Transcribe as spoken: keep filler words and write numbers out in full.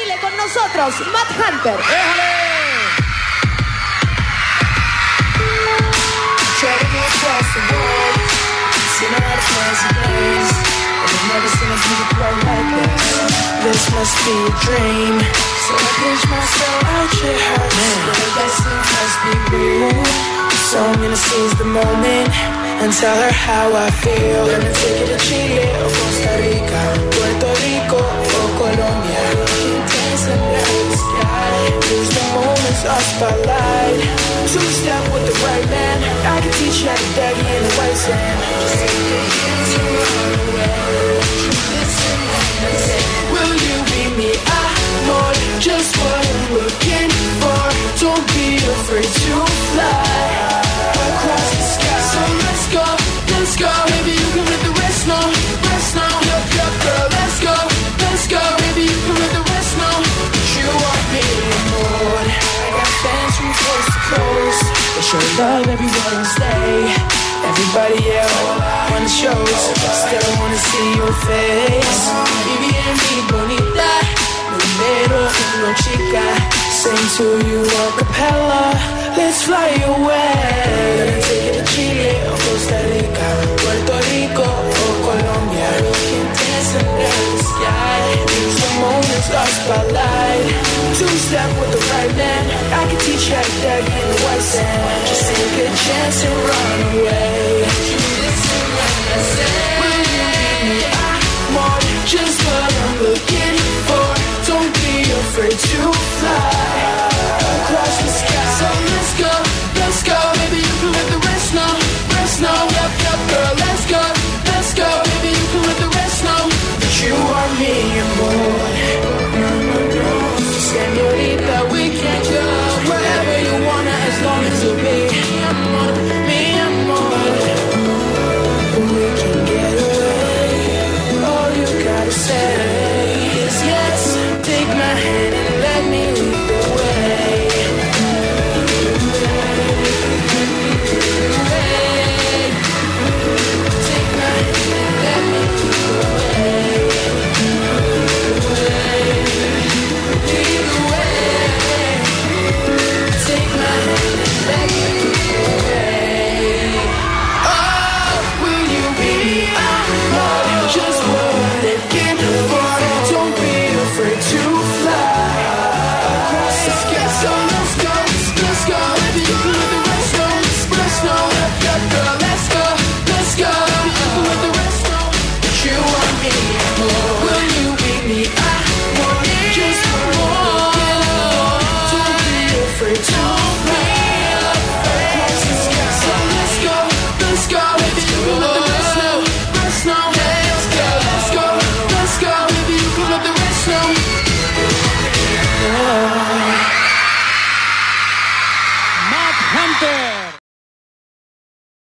Chile con nosotros, Matt Hunter. ¡Déjale! Traveling across the world, seen a lot of fancy days, but I've never seen a beauty quite like this. This must be a dream, so I pinch myself out your heart. But I guess it must be real, so I'm gonna seize the moment and tell her how I feel. Gonna take it to Chile or Costa Rica, Puerto Rico or Colombia. Keep dancing in the sky, use the moments of spotlight. Two-step with the right man, I can teach you how to daddy in the white sand. Just take a chance and run away. Listen and say, will you be me? I know just what I'm looking for. Don't be afraid to fly across the sky. So let's go, let's go. Maybe you can let the rest know, rest know. Yup, yup, girl, let's go, let's go. Maybe you can let the rest know that you want me more. I got fans from coast to coast. They show love everywhere and stay. Everybody else on the shows still wanna see your face. Baby and me bonita, numero uno chica. Sing to you a cappella, let's fly away. Take it to Chile or Costa Rica, Puerto Rico or Colombia. Keep dancing in the sky, use the moments of spotlight. Two-step with the right man, I can teach you how to daddy in the white sand. Just take a chance and run away. You listen when I say, will you give me I want just what I'm looking for. Don't be afraid to fly across the sky. So let's go, let's go. Maybe you can let the rest know, rest know. Yup, yup, girl, let's go, let's go. Maybe you can let the rest know that you are me and more. Señorita, we can go wherever you wanna, as long as you be me amor, me amor. We can get away. All you gotta say is yes. Take my hand and let me lead.